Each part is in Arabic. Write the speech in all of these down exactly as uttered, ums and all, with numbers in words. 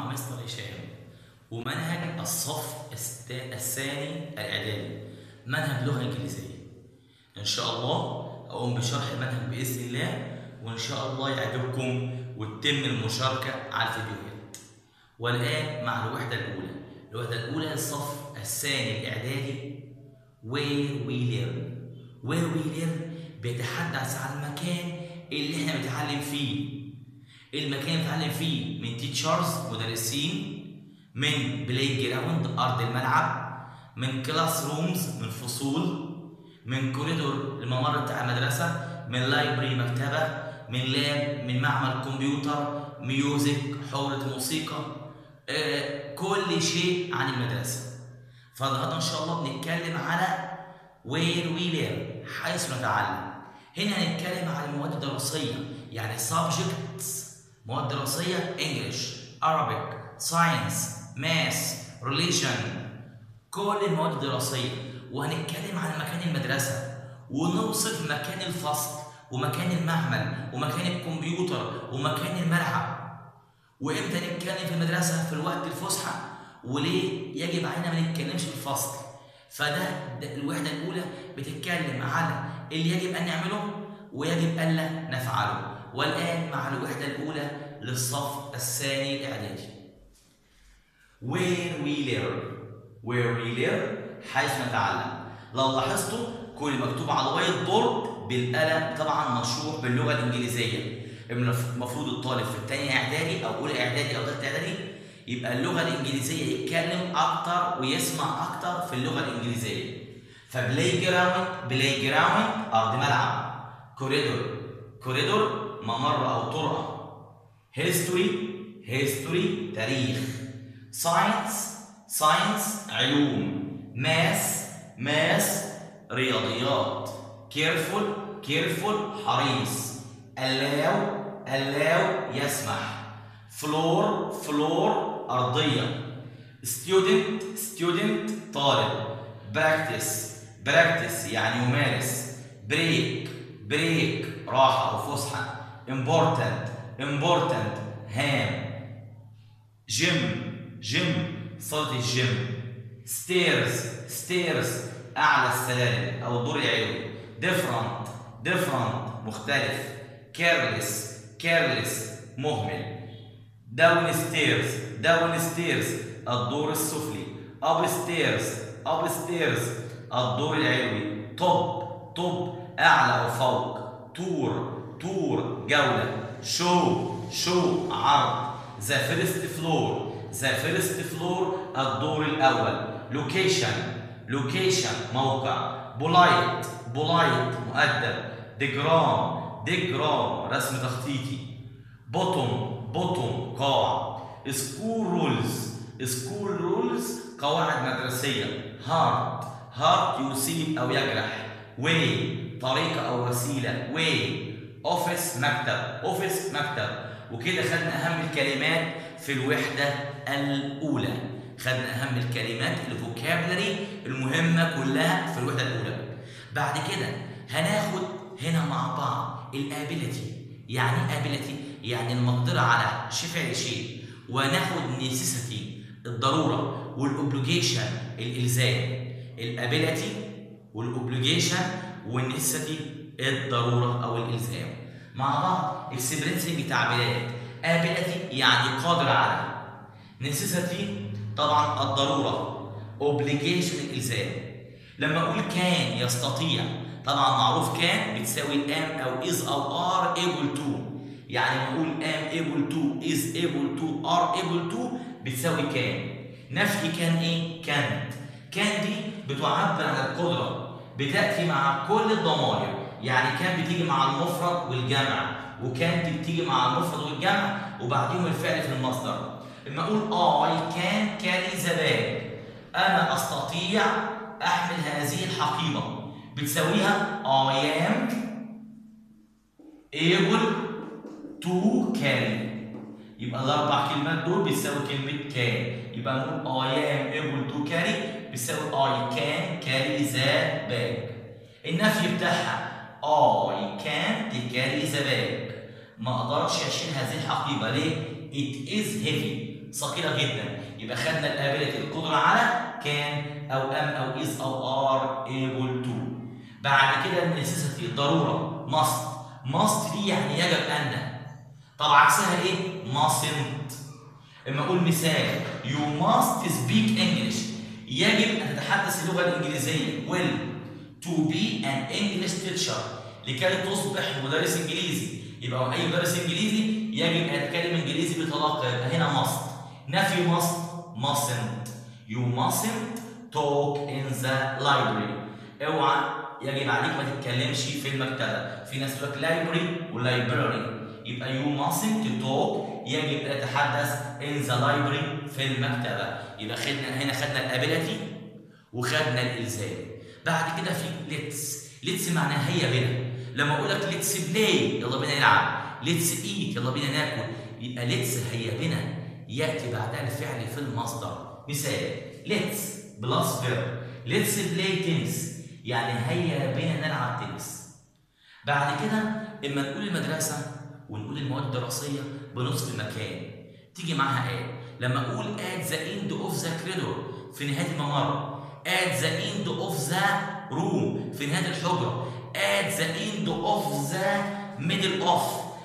مع مستر هشام ومنهج الصف الثاني الإعدادي، منهج لغة إنجليزية. إن شاء الله أقوم بشرح المنهج بإذن الله، وإن شاء الله يعجبكم وتتم المشاركة على الفيديوهات. والآن مع الوحدة الأولى. الوحدة الأولى الصف الثاني الإعدادي. where we learn. where we learn بيتحدث عن المكان اللي احنا بنتعلم فيه. المكان اللي بنتعلم فيه من تيتشرز مدرسين، من بلاي جراوند أرض الملعب، من كلاس رومز من فصول، من كوريدور الممر بتاع المدرسة، من لايبرري مكتبة، من لاب من معمل كمبيوتر، ميوزك حورة موسيقى، آه كل شيء عن المدرسة. فالنهارده إن شاء الله بنتكلم على where we learn حيث نتعلم. هنا هنتكلم عن المواد الدراسية، يعني subjects مواد دراسية English، Arabic، Science، Math، Religion، كل المواد الدراسية. وهنتكلم عن مكان المدرسة ونوصف مكان الفصل ومكان المعمل ومكان الكمبيوتر ومكان الملعب، وامتى نتكلم في المدرسة في الوقت الفسحة، وليه يجب علينا ما نتكلمش في الفصل. فده الوحدة الأولى بتتكلم على اللي يجب أن نعمله ويجب ألا نفعله. والآن مع الوحدة الأولى للصف الثاني الإعدادي. where we learn. where we learn حيث نتعلم. لو لاحظتوا كل مكتوب على الوايت بورد بالقلم، طبعا مشروح باللغة الإنجليزية. المفروض الطالب في الثانية إعدادي أو أولى إعدادي أو ثالثة إعدادي يبقى اللغة الإنجليزية يتكلم أكتر ويسمع أكتر في اللغة الإنجليزية. فبلاي جراوند بلاي جراوند أرض ملعب، كوريدور كوريدور ممر أو طرقة، هيستوري هيستوري تاريخ، ساينس ساينس علوم، ماس ماس رياضيات، كيرفول كيرفول حريص، allow allow يسمح، فلور فلور أرضية، student student طالب، براكتس براكتس يعني يمارس، بريك بريك راحة أو فسحة، important important هام، جيم جيم صالة الجيم، stairs stairs أعلى السلالم أو الدور العلوي، different different مختلف، careless careless مهمل، downstairs downstairs الدور السفلي، upstairs upstairs الدور العلوي، top top أعلى وفوق، tour tour جولة، show show عرض، the first floor the first floor الدور الأول، location location موقع، polite polite مؤدب، diagram diagram رسم تخطيطي، bottom bottom قاع، school rules school rules قواعد مدرسية، heart heart يصيب أو يجرح، way طريقة أو وسيلة way، office مكتب office مكتب. وكده خدنا أهم الكلمات في الوحدة الأولى، خدنا أهم الكلمات الفوكابلري المهمة كلها في الوحدة الأولى. بعد كده هناخد هنا مع بعض الابيليتي. يعني ايه ابيليتي؟ يعني المقدرة على فعل شيء. وناخد نيسيسيتي الضرورة، والاوبليجيشن الإلزام. الابيليتي والاوبليجيشن والنيسيسيتي الضرورة أو الإلزام مع بعض. اكسبرينسنج تعبيرات. ابيليتي يعني قادر على، نيسيسيتي طبعا الضرورة، اوبليجيشن الإلزام. لما أقول كان يستطيع، طبعا معروف كان بتساوي am أو is أو are able to. يعني لما أقول am able to is able to are able to بتساوي كان. نفي كان إيه؟ كانت. كان دي بتعبر عن القدرة، بتأتي مع كل الضمائر. يعني كان بتيجي مع المفرد والجمع، وكان دي بتيجي مع المفرد والجمع وبعدين الفعل في المصدر. لما أقول I can carry the bag، أنا أستطيع أحمل هذه الحقيبة، بتساويها I am able to carry. يبقى الأربع كلمات دول بيساوي كلمة can. يبقى نقول I am able to carry بيساوي I can carry the bag. النفي بتاعها I can't carry the bag، ما أقدرش أشيل هذه الحقيبة. ليه؟ It is heavy، ثقيله جدا، يبقى خدنا الابيلتي القدره على كان او ام او از او ار ايبل تو. بعد كده النسيسيتي الضروره ماست. ماست دي يعني يجب ان. طب عكسها ايه؟ mustn't. اما اقول مثال you must speak English، يجب ان تتحدث اللغه الانجليزيه. will to be an English teacher، لكي تصبح مدرس انجليزي. يبقى اي مدرس انجليزي يجب ان يتكلم انجليزي بطلاقه، يبقى هنا must. نفي must mustn't. you mustn't talk in the library، اوعى يجب عليك ما تتكلمش في المكتبه. في ناس تقول لك library ولايبراري، يبقى you mustn't talk يجب ان تتحدث in the library في المكتبه. يبقى خدنا هنا خدنا الابيلتي وخدنا الالزام. بعد كده في ليتس. ليتس معناها هيا بنا. لما اقول لك ليتس بلاي يلا بينا نلعب، ليتس ايت يلا بينا ناكل، يبقى ليتس هيا بنا ياتي بعدها الفعل في المصدر. مثال ليتس بلس فيرب، ليتس بلاي تنس يعني هيا بنا نلعب تنس. بعد كده اما نقول المدرسه ونقول المواد الدراسيه بنصف المكان تيجي معاها ايه؟ لما اقول at the end of the corridor في نهايه الممر، at the end of the room في نهايه الحجره، at the end of the middle of،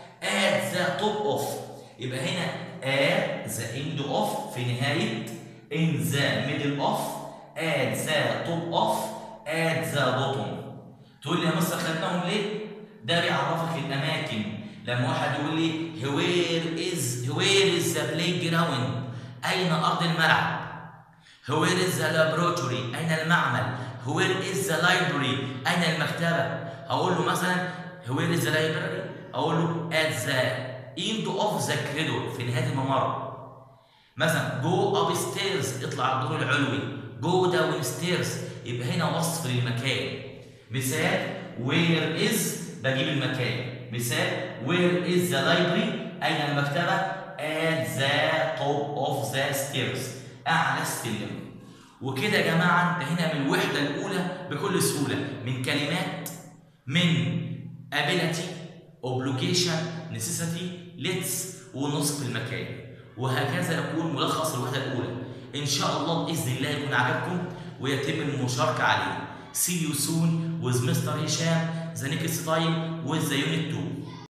at the top of. يبقى هنا at the end of في نهايه، in the middle of، at the top of، at the bottom. تقول لي يا مستر خدناهم ليه؟ ده بيعرفك الاماكن. لما واحد يقول لي where is where is the playground، أين أرض الملعب؟ where is the laboratory، أين المعمل؟ where is the library، أين المكتبة؟ هقول له مثلا where is the library؟ أقول له at the end of the corridor في نهاية الممر. مثلا go upstairs اطلع الدور العلوي، go downstairs يبقى هنا وصف للمكان. مثال where is بجيب المكان. مثال where is the library أين المكتبة؟ at the top of the stairs أعلى السلم. وكده يا جماعة انتهينا من الوحدة الأولى بكل سهولة من كلمات من ability، obligation، necessity، let's ونصف المكان. وهكذا يكون ملخص الوحدة الأولى. إن شاء الله بإذن الله يكون عجبكم ويتم المشاركة عليه. See you soon with Mister Hisham the next time with the unit two.